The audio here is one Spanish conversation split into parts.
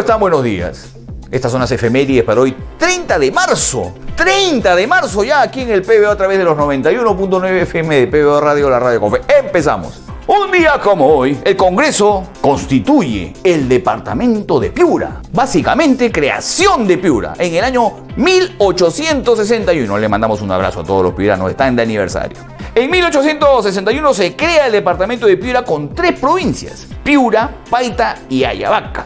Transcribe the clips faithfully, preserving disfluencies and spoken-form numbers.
están? Buenos días. Estas son las efemérides para hoy, treinta de marzo. treinta de marzo ya aquí en el P B O a través de los noventa y uno punto nueve F M de P B O Radio, la radio con fe. Empezamos. Un día como hoy, el Congreso constituye el departamento de Piura. Básicamente, creación de Piura en el año mil ochocientos sesenta y uno. Le mandamos un abrazo a todos los piuranos, están de aniversario. En mil ochocientos sesenta y uno se crea el departamento de Piura con tres provincias: Piura, Paita y Ayabaca.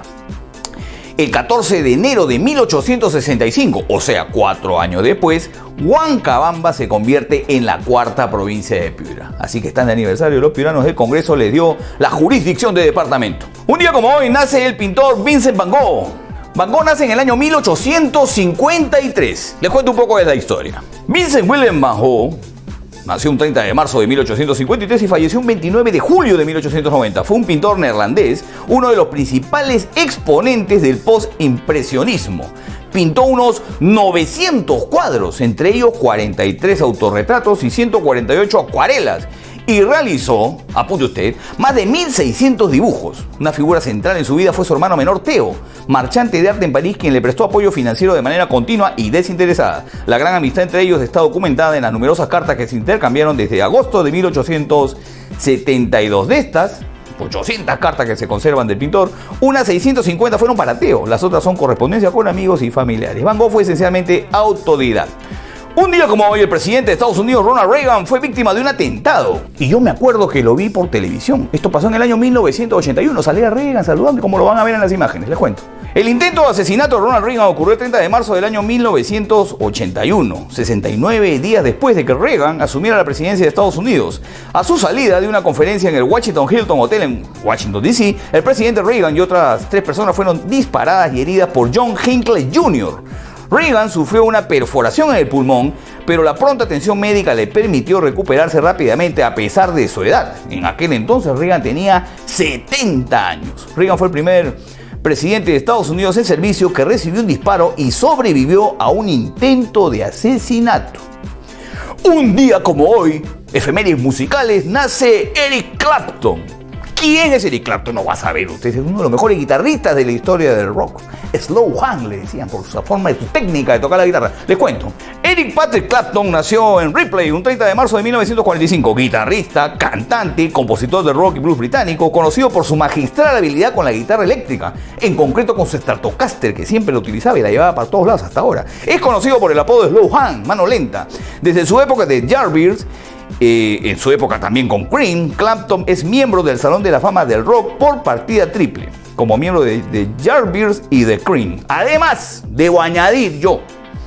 El catorce de enero de mil ochocientos sesenta y cinco, o sea, cuatro años después, Huancabamba se convierte en la cuarta provincia de Piura. Así que están de aniversario los piuranos, el Congreso les dio la jurisdicción de departamento. Un día como hoy nace el pintor Vincent Van Gogh. Van Gogh nace en el año mil ochocientos cincuenta y tres. Les cuento un poco de la historia. Vincent Willem Van Gogh nació un treinta de marzo de mil ochocientos cincuenta y tres y falleció un veintinueve de julio de mil ochocientos noventa. Fue un pintor neerlandés, uno de los principales exponentes del postimpresionismo. Pintó unos novecientos cuadros, entre ellos cuarenta y tres autorretratos y ciento cuarenta y ocho acuarelas. Y realizó, apunte usted, más de mil seiscientos dibujos. Una figura central en su vida fue su hermano menor Theo, marchante de arte en París, quien le prestó apoyo financiero de manera continua y desinteresada. La gran amistad entre ellos está documentada en las numerosas cartas que se intercambiaron desde agosto de mil ochocientos setenta y dos. De estas ochocientas cartas que se conservan del pintor, unas seiscientas cincuenta fueron para Theo, las otras son correspondencia con amigos y familiares. Van Gogh fue esencialmente autodidacta. Un día como hoy, el presidente de Estados Unidos, Ronald Reagan, fue víctima de un atentado. Y yo me acuerdo que lo vi por televisión. Esto pasó en el año mil novecientos ochenta y uno. Salía Reagan saludando, como lo van a ver en las imágenes, les cuento. El intento de asesinato de Ronald Reagan ocurrió el treinta de marzo del año mil novecientos ochenta y uno, sesenta y nueve días después de que Reagan asumiera la presidencia de Estados Unidos. A su salida de una conferencia en el Washington Hilton Hotel en Washington, D C, el presidente Reagan y otras tres personas fueron disparadas y heridas por John Hinckley junior Reagan sufrió una perforación en el pulmón, pero la pronta atención médica le permitió recuperarse rápidamente a pesar de su edad. En aquel entonces Reagan tenía setenta años. Reagan fue el primer presidente de Estados Unidos en servicio que recibió un disparo y sobrevivió a un intento de asesinato. Un día como hoy, efemérides musicales, nace Eric Clapton. ¿Quién es Eric Clapton? No va a saber usted, es uno de los mejores guitarristas de la historia del rock. Slow hand le decían por su forma y su técnica de tocar la guitarra. Les cuento. Eric Patrick Clapton nació en Ripley un treinta de marzo de mil novecientos cuarenta y cinco. Guitarrista, cantante, compositor de rock y blues británico, conocido por su magistral habilidad con la guitarra eléctrica, en concreto con su Stratocaster, que siempre lo utilizaba y la llevaba para todos lados hasta ahora. Es conocido por el apodo de Slow Hand, mano lenta. Desde su época de Yardbirds, Eh, en su época también con Cream, Clapton es miembro del Salón de la Fama del Rock por partida triple, como miembro de, de Yardbirds y de Cream. Además, debo añadir yo,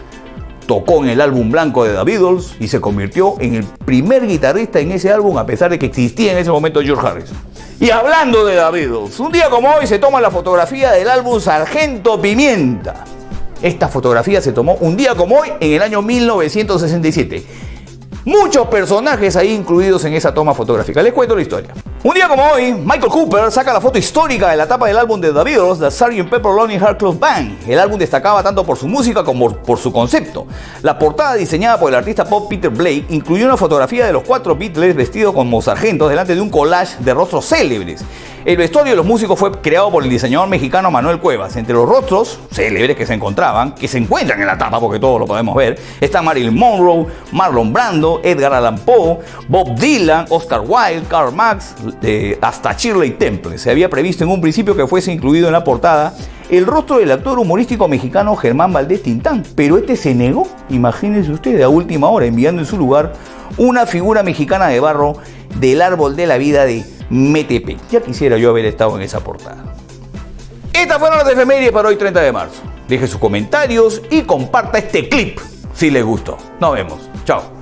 tocó en el álbum blanco de The Beatles y se convirtió en el primer guitarrista en ese álbum, a pesar de que existía en ese momento George Harrison. Y hablando de The Beatles, un día como hoy se toma la fotografía del álbum Sargento Pimienta. Esta fotografía se tomó un día como hoy en el año mil novecientos sesenta y siete. Muchos personajes ahí incluidos en esa toma fotográfica. Les cuento la historia. Un día como hoy, Michael Cooper saca la foto histórica de la tapa del álbum de The Beatles, The sergeant Pepper Lonely Hearts Club Band. El álbum destacaba tanto por su música como por su concepto. La portada, diseñada por el artista pop Peter Blake, incluyó una fotografía de los cuatro Beatles vestidos como sargentos delante de un collage de rostros célebres. El vestuario de los músicos fue creado por el diseñador mexicano Manuel Cuevas. Entre los rostros célebres que se encontraban, que se encuentran en la tapa porque todos lo podemos ver, están Marilyn Monroe, Marlon Brando, Edgar Allan Poe, Bob Dylan, Oscar Wilde, Karl Marx, eh, hasta Shirley Temple. Se había previsto en un principio que fuese incluido en la portada el rostro del actor humorístico mexicano Germán Valdés Tintán, pero este se negó, imagínense ustedes, a última hora, enviando en su lugar una figura mexicana de barro del árbol de la vida de Metepec. Ya quisiera yo haber estado en esa portada. Estas fueron las efemérides para hoy treinta de marzo. Deje sus comentarios y comparta este clip si les gustó. Nos vemos. Chao.